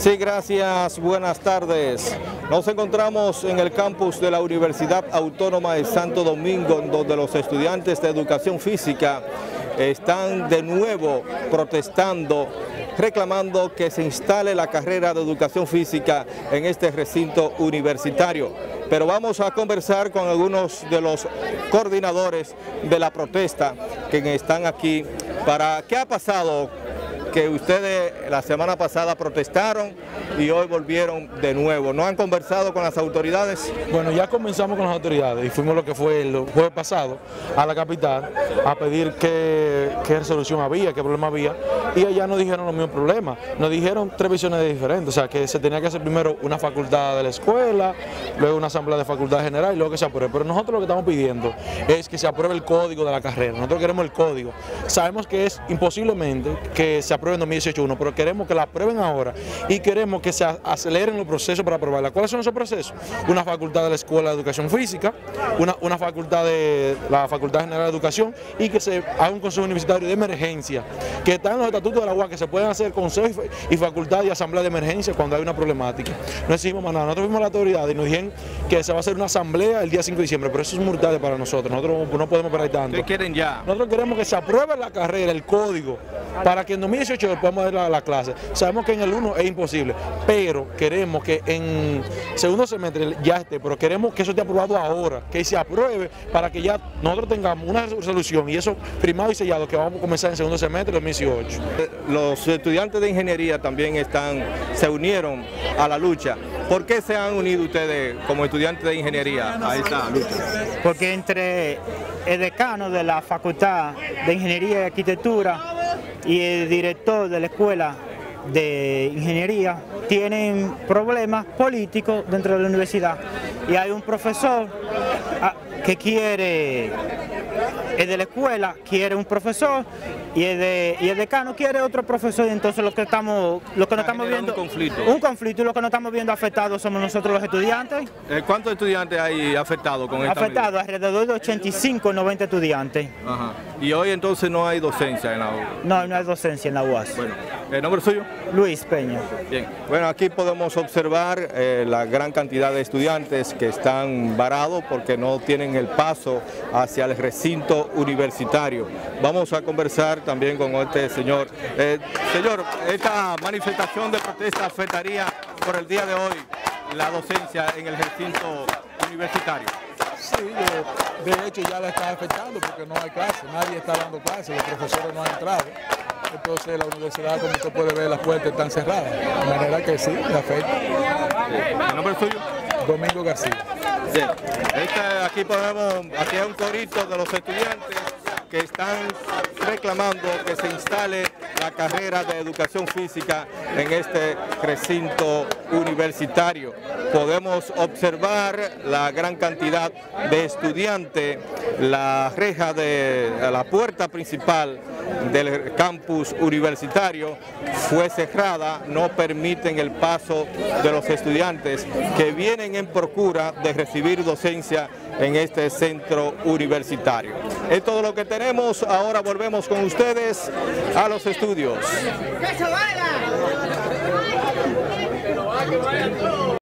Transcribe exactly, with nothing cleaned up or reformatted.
Sí, gracias. Buenas tardes. Nos encontramos en el campus de la Universidad Autónoma de Santo Domingo, donde los estudiantes de educación física están de nuevo protestando, reclamando que se instale la carrera de educación física en este recinto universitario. Pero vamos a conversar con algunos de los coordinadores de la protesta que están aquí para qué ha pasado, que ustedes la semana pasada protestaron y hoy volvieron de nuevo. ¿No han conversado con las autoridades? Bueno, ya comenzamos con las autoridades y fuimos lo que fue el jueves pasado a la capital a pedir qué, qué resolución había, qué problema había, y allá nos dijeron los mismos problemas. Nos dijeron tres visiones diferentes, o sea, que se tenía que hacer primero una facultad de la escuela, luego una asamblea de facultad general y luego que se apruebe. Pero nosotros lo que estamos pidiendo es que se apruebe el código de la carrera. Nosotros queremos el código. Sabemos que es imposiblemente que se apruebe en dos mil dieciocho uno, pero queremos que la aprueben ahora y queremos que se aceleren los procesos para aprobarla. ¿Cuáles son esos procesos? Una facultad de la Escuela de Educación Física, una, una facultad de la Facultad General de Educación y que se haga un consejo universitario de emergencia, que está en los estatutos de la U A, que se pueden hacer consejos y facultad y asamblea de emergencia cuando hay una problemática. No exigimos más nada. Nosotros fuimos a la autoridad y nos dijeron que se va a hacer una asamblea el día cinco de diciembre, pero eso es muy tarde para nosotros. Nosotros no podemos esperar tanto. ¿Qué quieren ya? Nosotros queremos que se apruebe la carrera, el código, para que en dos mil dieciocho podamos dar la, la clase. Sabemos que en el uno es imposible, pero queremos que en segundo semestre ya esté, pero queremos que eso esté aprobado ahora, que se apruebe para que ya nosotros tengamos una resolución y eso firmado y sellado que vamos a comenzar en segundo semestre de dos mil dieciocho. Los estudiantes de ingeniería también están, se unieron a la lucha. ¿Por qué se han unido ustedes como estudiantes de ingeniería a esta lucha? Porque entre el decano de la Facultad de Ingeniería y Arquitectura y el director de la Escuela de Ingeniería tienen problemas políticos dentro de la universidad y hay un profesor que quiere, el de la escuela quiere un profesor y el, de, y el decano quiere otro profesor, y entonces lo que estamos, lo que nos estamos viendo un conflicto. un conflicto y lo que nos estamos viendo afectados somos nosotros los estudiantes. ¿Cuántos estudiantes hay afectados con esta Afectados medida? alrededor de ochenta y cinco, noventa estudiantes. Ajá. Y hoy entonces no hay docencia en la U A S. No, no hay docencia en la U A S. Bueno, ¿el nombre suyo? Luis Peña. Bien, bueno, aquí podemos observar eh, la gran cantidad de estudiantes que están varados porque no tienen el paso hacia el recinto universitario. Vamos a conversar también con este señor. Eh, señor, esta manifestación de protesta afectaría por el día de hoy la docencia en el recinto universitario. Sí, de hecho ya la está afectando porque no hay clase, nadie está dando clases, los profesores no han entrado. Entonces la universidad, como usted puede ver, las puertas están cerradas. De manera que sí, le afecta. ¿El nombre es suyo? Domingo García. Bien. Este, aquí podemos, aquí hay un corito de los estudiantes que están reclamando que se instale la carrera de educación física en este recinto universitario. Podemos observar la gran cantidad de estudiantes, la reja de la puerta principal del campus universitario fue cerrada, no permiten el paso de los estudiantes que vienen en procura de recibir docencia en este centro universitario. Es todo lo que tenemos, ahora volvemos con ustedes a los estudios.